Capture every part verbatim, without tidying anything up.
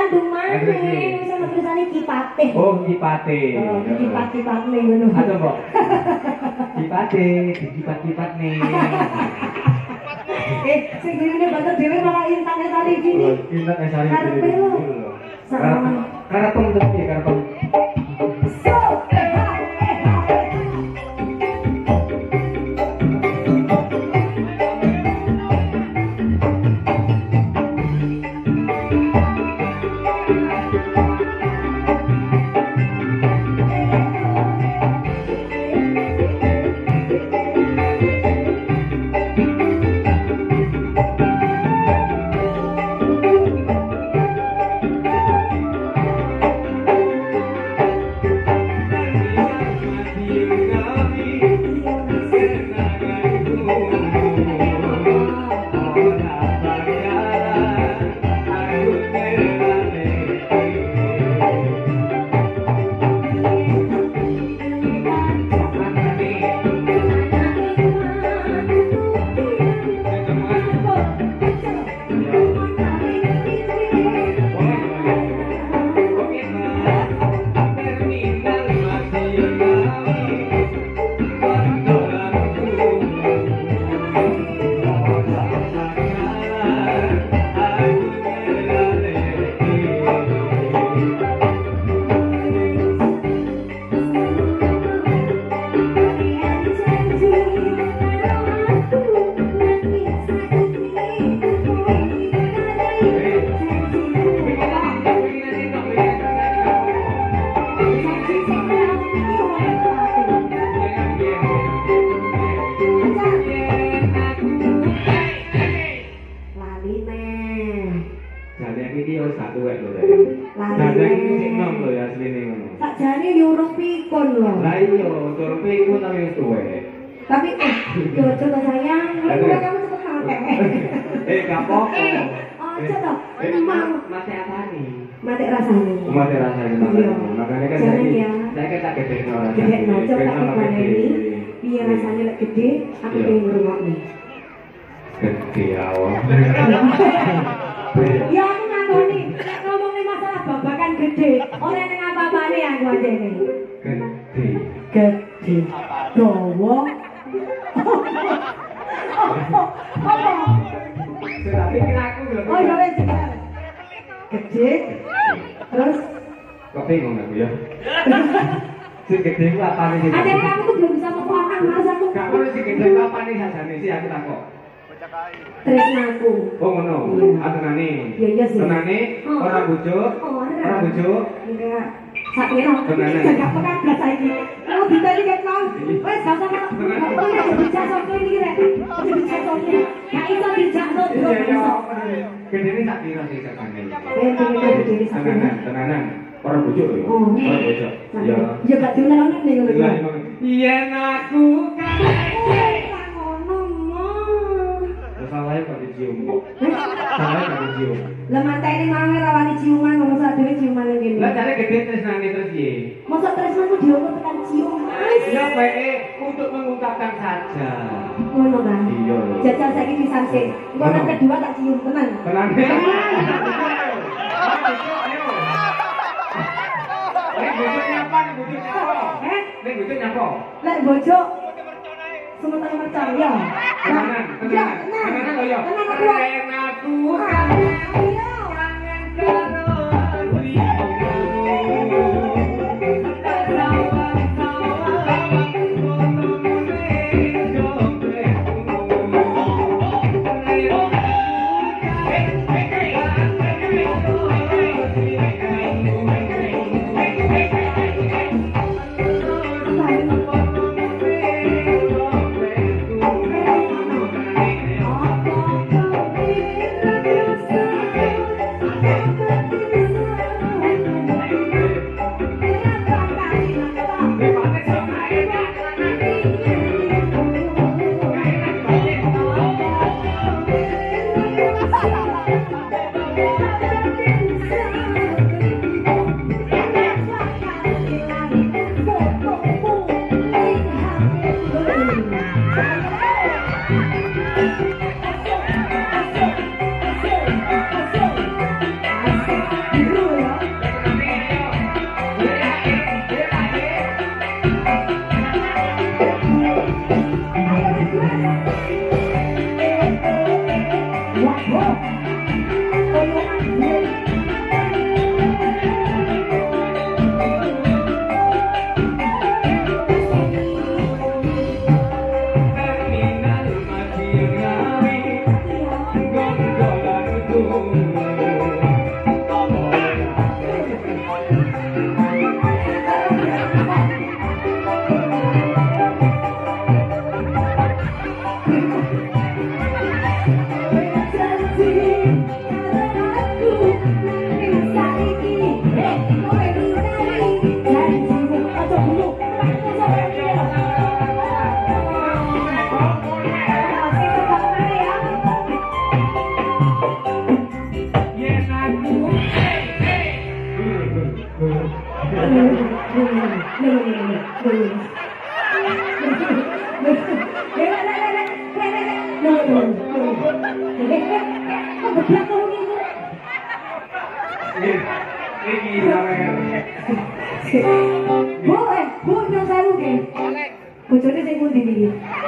Bandung mana? Sama tulisannya Kipate. Oh, Kipate. Oh, kipat-kipat nih ngono. Ada, Mbok. Kipate, kipat-kipat nih. Eh, sing ngene banget dhewe malah intane tadi gini. Intan Esari. Karepe lho. Karepem terus ya, karepem. Tapi eh, coba-coba sayang, lu kamu cepet mati. Eh, gak apa-apa. Oh, coba. Emang mati apa nih? Mati rasanya. Mati rasanya. Makanya kan saya saya kan tak gede orang. Gede no, coba gimana ini? Iya rasanya lek gede, aku pengen ngrungokne. Gede awak. Ya aku ngakoni, nek ngomongin masalah babakan gede, ora ning apa-apane aku aja nih. Gede. Gede. Dawa. Tapi kira aku belum. Oh iya wes. Gede. Terus kok bingung aku ya. Si gede ku apa nih? Ada kamu tuh belum bisa memuakan mas aku. Kamu si gede ku apa nih sajane sih aku takok. Tresnaku. Oh ngono. Atenane. Iya iya sih. Tenane ora bujuk. Ora bujuk. Enggak. Sakira. Enggak pernah blas saiki. Mau diteli ket mau. Wes gak usah kok. Kok dijak sok iki rek. Dijak sok iki. Gak iso dijak sok. Gedene tak kira sih sakane. Eh, gedene sak. Tenanan, tenanan. Ora bujuk lho. Ora bujuk. Ya. Ya gak diulang nek ngono. Yen aku kan salahnya kok dicium kok. Salahnya kok dicium. Lah mantene mang rawani ciuman ngomong sak dhewe ciuman ngene. Lah jare gede tresnane terus piye? Mosok tresnaku diomong tekan cium. Ya bae untuk mengungkapkan saja. Ngono kan? Iya. Jajal saiki pisan sik. Engko nang kedua tak cium tenan. Tenan. Nek bojo nyapa, nek bojo nyapa. Eh, nek bojo nyapa. Lek bojo sementara percaya. Tenanan, tenanan. Tenanan lho ya. Tenanan aku kan. Kangen karo Asik. Bu, eh, bu, yang saya mungkin. Bojone sing pundi iki?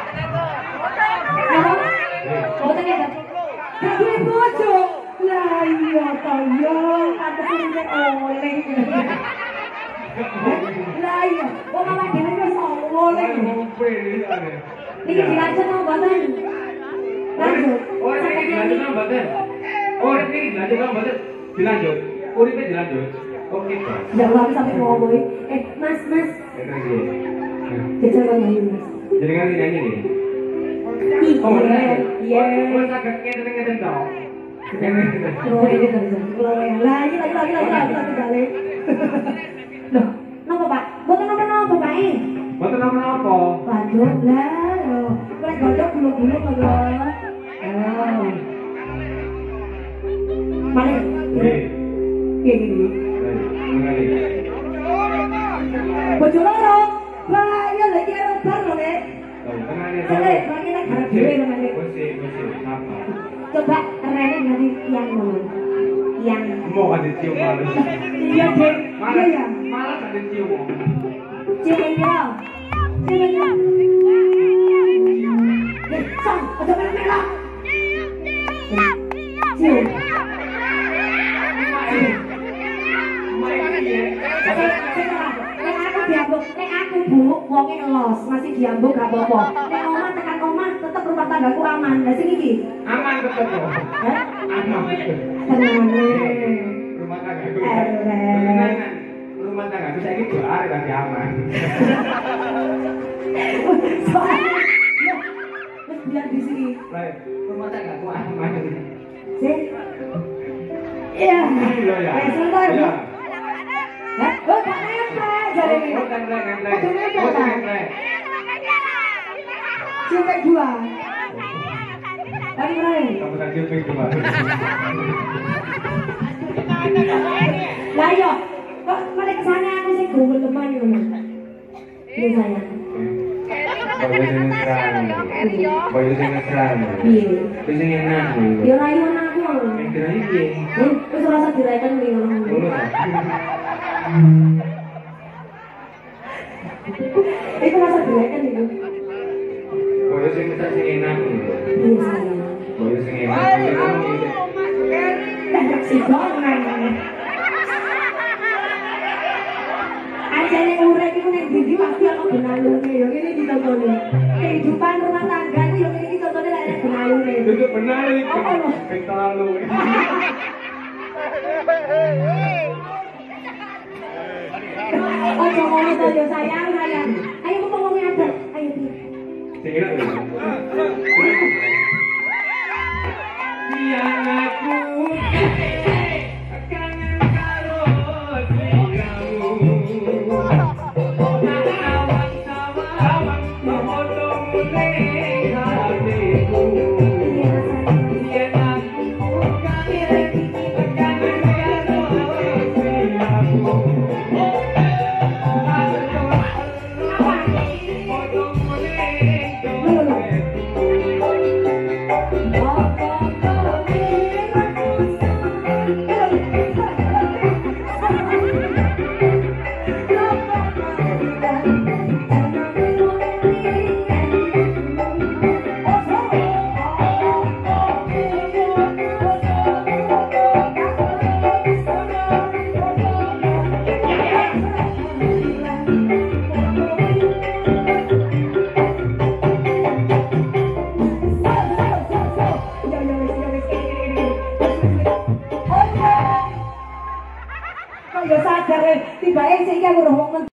Apa? Boten ya. Dadi bojo. Lah iya to yo, pantes nek oleh. Lah iya, kok malah dhewe wis oleh. Iki dilanjut nang boten? Lanjut. Oh, ini dilanjut nang boten. Oh, ini dilanjut nang boten. Dilanjut. Uripe dilanjut. Oke, Pak. Ya Allah sampai ngomong. Eh, Mas, Mas. Jajal kok nyanyi, Mas. Jadi kan nyanyi nih. Oh, iya. Oh, agak ngeten-ngeten dong. Oh, ini terus. Lagi, lagi, lagi, lagi, lagi, lagi, lagi. Loh, napa, Pak? Boten napa-napa, Pak. Boten napa-napa. Waduh, lah, loh. Lek godhog bulu-bulu kok lho. Oh. Mana? Piye iki? Bojo loro. Lah, iya lek iki arep bar lho, Nek. Sale, lagi nek garap dhewe lho, Nek. Coba rene nganti tiang ngono. Tiang. Mau kan dicium malu. Iya, Dek. Iya ya. Malah kan dicium. Cium ya. Cium ya. Eh, Sang, aja melok-melok. Cium. Diambuk, nek aku bu, wonge los, masih diambuk gak apa-apa. Nek omah tekan omah, tetep rumah tanggaku aman. Lah sing iki? Aman tetep kok. Hah? Aman tetep. Tenang. Rumah tanggaku. Tenang. Rumah tanggaku saiki doare lagi aman. Soalnya wis biar di sini. Lah, rumah tanggaku aman. Sih. Iya. Iya ya. Eh, sebentar. Iya. Hah? Oh, gak nempel. Jadi ini. Oh, nempel, nempel. Oh, nempel, Oh, Pak. nempel. Cium dua. Lagi mulai. Kamu tak cium dua. Lah iya, kok balik ke sana aku sih gugul teman ngono. Iya sayang. Bayu sing ngerang. Bayu sing ngerang. Iya. Wis sing enak. Yo rayu anakku. Kira iki. Wis wis ora usah direken kuwi ngono. Ngono ta. Iku masa direken iku. Bayu sing ngerang sing enak. Iya sayang. Bayu sing enak. Tak si dongan. Ajane urip iku nek ndi pasti ana benalune yo ngene iki contone. Kehidupan rumah tangga itu yo ngene iki contone lek ana benalune. Itu benar iki. Apa lho? Ping terlalu. Ojo ngono to yo sayang sayang. Ayo ngomong adat. Ayo piye? Sing enak. Yang aku kangen karo sliramu. Awan-awan foto mulai hatiku. Yang aku kangen kangen karo sliramu. Foto mulai Kok yo sadar tiba-tiba sing iki aku